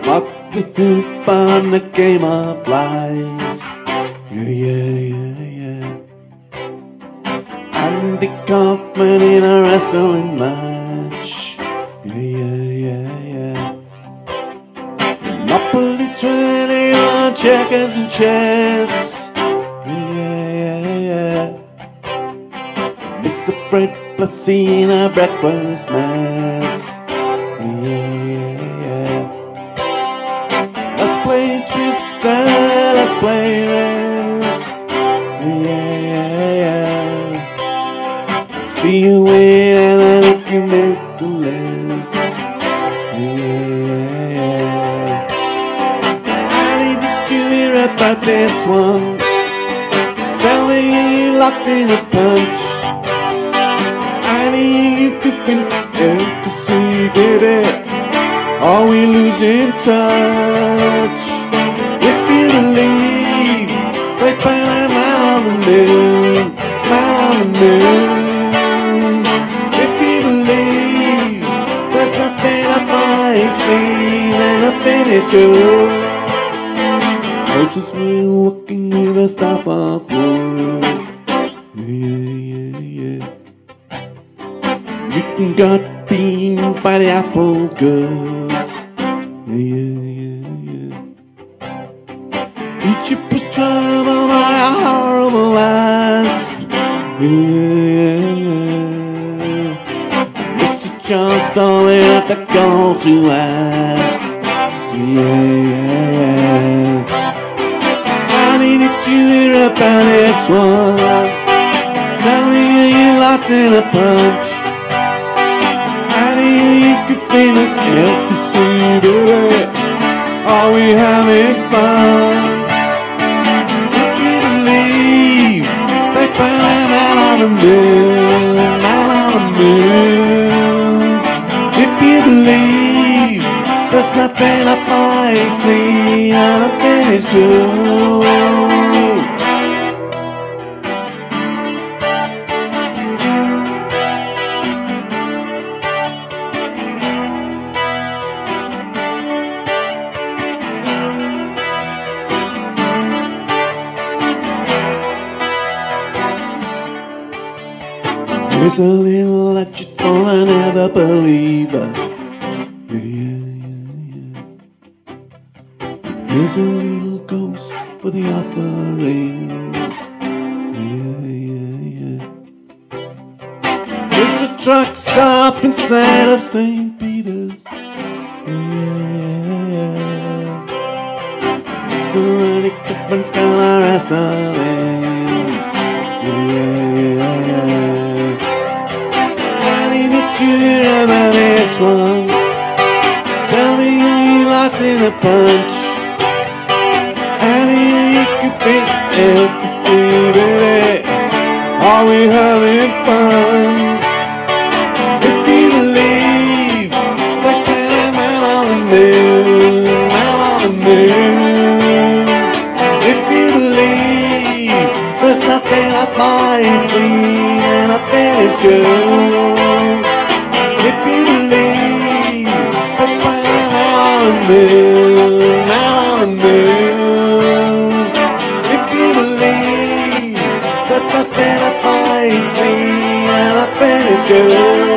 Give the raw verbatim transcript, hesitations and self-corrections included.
Mark the hoop on the game of life. Yeah, yeah, yeah, yeah. Andy Kaufman in a wrestling match. Yeah, yeah, yeah, yeah. Monopoly twenty-one, checkers and chess. Yeah, yeah, yeah. Mister Fred Blassie in a breakfast mess. Yeah, yeah, yeah. Let's play Twister, let's play Risk. Yeah, yeah, yeah. See you win and then if you make the list. Yeah, yeah. I need you hear about this one. Tell me you locked in a punch. I need you to think to see, baby. Are we losing touch? If you believe, they find a man on the moon, man on the moon. If you believe, there's nothing up my sleeve and nothing is good. It's just me walking with a staff of wood. Yeah, yeah, yeah. You got beaten by the apple good. Yeah, yeah, yeah. Each you push trouble by a horrible asp. Yeah, yeah. Mister Charles Darwin at the goal to ask. Yeah, yeah, yeah. I needed to hear about this one. Tell me you locked in a punch. I need you to feel it, help to see, baby. Are we having fun? If you believe, they found a man on the moon, man on the moon. If you believe, there's nothing up my sleeve, and nothing is good. There's a little legend for the never believer. Yeah, yeah, yeah, yeah. Here's a little ghost for the offering. Yeah, yeah, yeah. There's a truck stop inside of Saint Peter's. Yeah, yeah. Mister Andy Kaufman's gonna wrestle in. Yeah, yeah, yeah. You hear about this one? Tell me you locked in a punch. And you can think help to see, baby. Are we having fun? If you believe, like that man on the moon, man on the moon. If you believe, there's nothing up my sleeve and nothing is good. If you believe, that man on the moon, man on the moon. If you believe, that nothing up my sleeve and nothing is good.